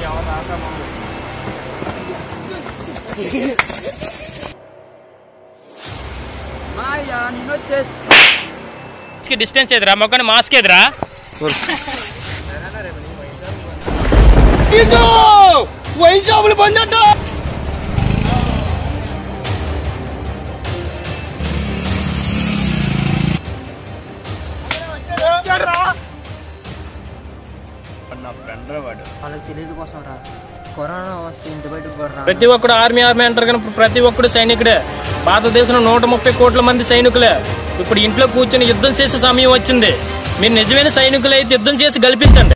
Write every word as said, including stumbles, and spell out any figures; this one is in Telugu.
డిస్టెన్స్ ఎదురా మొక్కని మాస్క్ ఎదురా వైన్ షాపులు బంద్ అంట. వాళ్ళకి తెలియదు కోసం రా కరోనా వస్తే ఇంటి బయటకు కూడా ప్రతి ఒక్కడు ఆర్మీ ఆర్మీ అంటారు కానీ ప్రతి ఒక్కడు సైనికుడే. భారతదేశంలో నూట ముప్పై కోట్ల మంది సైనికులే. ఇప్పుడు ఇంట్లో కూర్చొని యుద్ధం చేసే సమయం వచ్చింది. మీరు నిజమైన సైనికులు అయితే యుద్ధం చేసి గెలిపించండి.